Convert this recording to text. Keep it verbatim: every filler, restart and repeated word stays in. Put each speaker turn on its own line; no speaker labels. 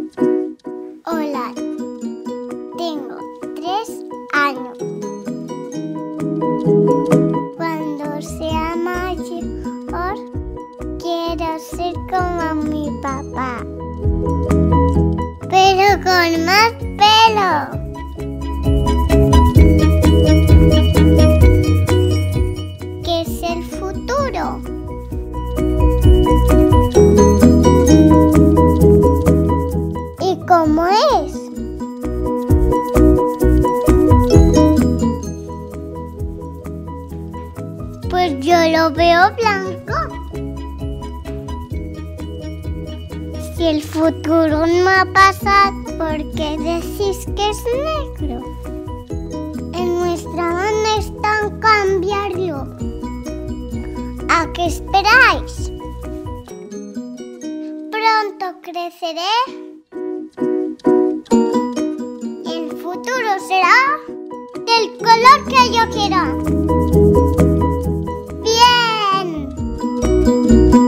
Hola, tengo tres años. Cuando sea mayor, quiero ser como mi papá, pero con más pelo. ¿Qué es el futuro? ¿Y cómo es? Pues yo lo veo blanco. Si el futuro no ha pasado, ¿por qué decís que es negro? En nuestra mano está en cambiarlo. ¿A qué esperáis? Pronto creceré. El futuro será del color que yo quiera. ¡Bien!